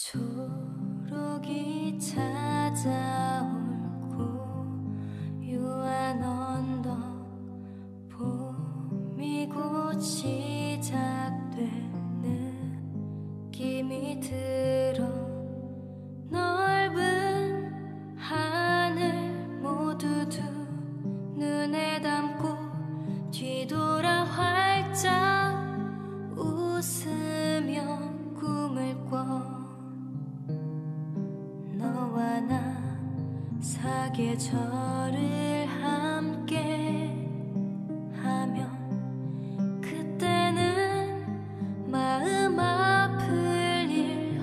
초록이 찾아올 고요한 언덕 봄이 곧 시작되는 느낌이 들어 넓은 하늘 모두 두 눈에 담고 뒤돌아 활짝 웃으며 꿈을 꿔 너와 나 사계절을 함께 하면 그때는 마음 아플 일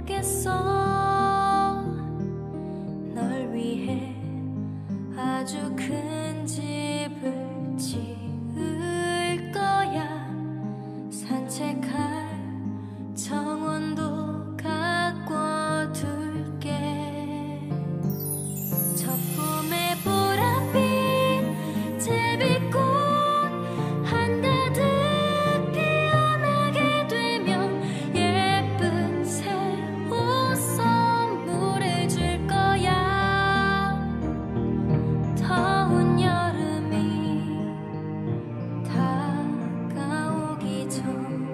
없겠어. 널 위해 아주 큰 집을 지을 거야. 산책할 정원도 가꿔둘게. 저 꿈의 보랏빛 제비꽃 한가득 피어나게 되면 예쁜 새 옷 선물을 줄 거야. 더운 여름이 다가오기 전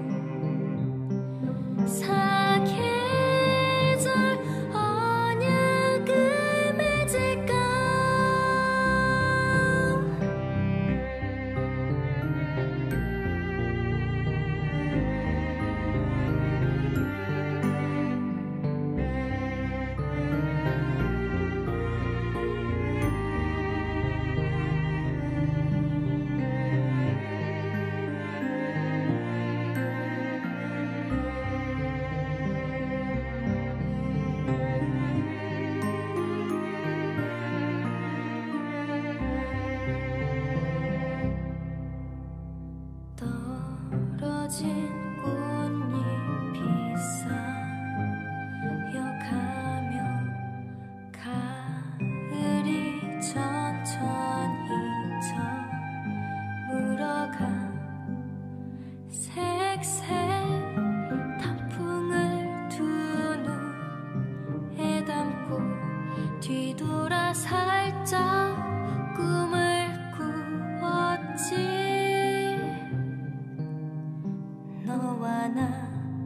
사계절 언약을 맺을까. 떨어진 꽃잎이 쌓여가며 가을이 천천히 저물어가. 색색 단풍을 두 눈에 담고 뒤돌아 살짝 꿈을 꾸었지. 너와 나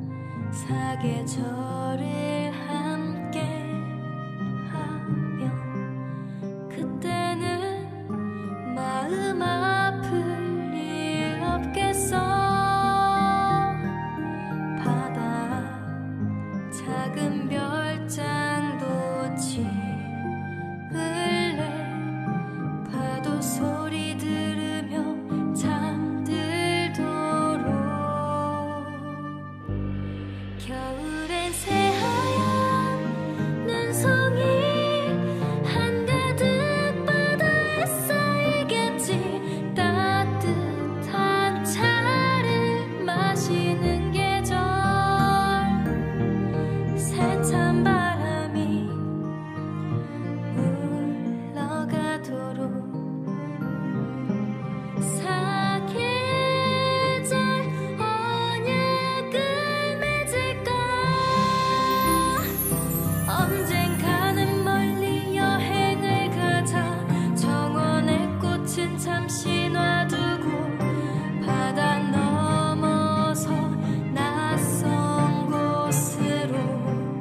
사계절을 함께 하면 그때는 마음 아플 일 없겠어. 바다 작은 별장도 지을래. 파도 소리 들으며 잠들도록. 겨울엔 새하얀 눈송이 한가득 바다에 쌓이겠지. 따뜻한 차를 마시는 계절. 세찬 바람이 물러가도록. 사계절 언약을 맺을까. 언젠가는 멀리 여행을 가자. 정원의 꽃은 잠시 놔두고 바다 넘어서 낯선 곳으로.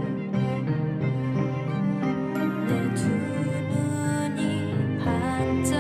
내 두 눈이 반짝